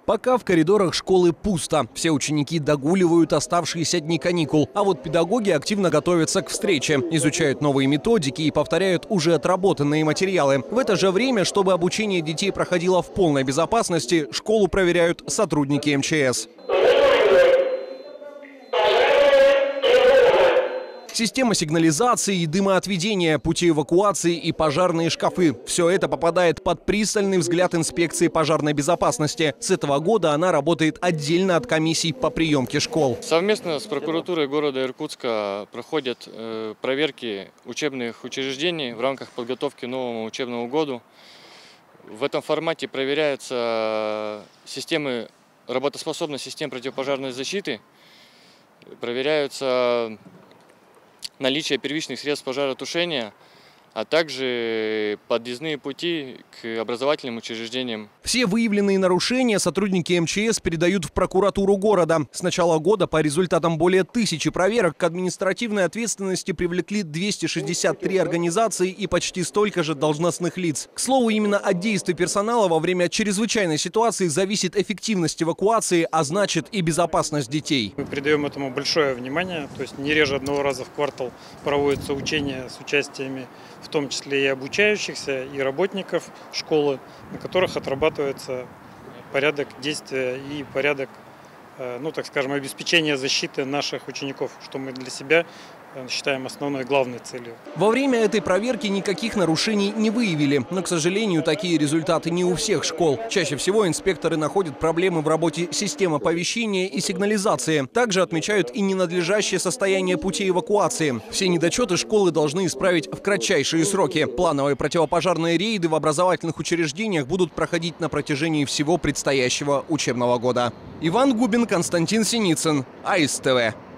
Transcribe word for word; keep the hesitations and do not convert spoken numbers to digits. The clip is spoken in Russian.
Пока в коридорах школы пусто. Все ученики догуливают оставшиеся дни каникул. А вот педагоги активно готовятся к встрече, изучают новые методики и повторяют уже отработанные материалы. В это же время, чтобы обучение детей проходило в полной безопасности, школу проверяют сотрудники эм че эс. Система сигнализации и дымоотведения, пути эвакуации и пожарные шкафы – все это попадает под пристальный взгляд инспекции пожарной безопасности. С этого года она работает отдельно от комиссий по приемке школ. Совместно с прокуратурой города Иркутска проходят э, проверки учебных учреждений в рамках подготовки к новому учебному году. В этом формате проверяются системы, работоспособность систем противопожарной защиты, проверяются наличие первичных средств пожаротушения, а также подъездные пути к образовательным учреждениям. Все выявленные нарушения сотрудники эм че эс передают в прокуратуру города. С начала года по результатам более тысячи проверок к административной ответственности привлекли двести шестьдесят три организации и почти столько же должностных лиц. К слову, именно от действий персонала во время чрезвычайной ситуации зависит эффективность эвакуации, а значит и безопасность детей. Мы придаем этому большое внимание, то есть не реже одного раза в квартал проводятся учения с участиями, в том числе и обучающихся, и работников школы, на которых отрабатывается порядок действия и порядок, ну так скажем, обеспечения защиты наших учеников, что мы для себя считаем основной главной целью. Во время этой проверки никаких нарушений не выявили, но, к сожалению, такие результаты не у всех школ. Чаще всего инспекторы находят проблемы в работе систем оповещения и сигнализации. Также отмечают и ненадлежащее состояние путей эвакуации. Все недочеты школы должны исправить в кратчайшие сроки. Плановые противопожарные рейды в образовательных учреждениях будут проходить на протяжении всего предстоящего учебного года. Иван Губин, Константин Синицын, АИС тэ вэ.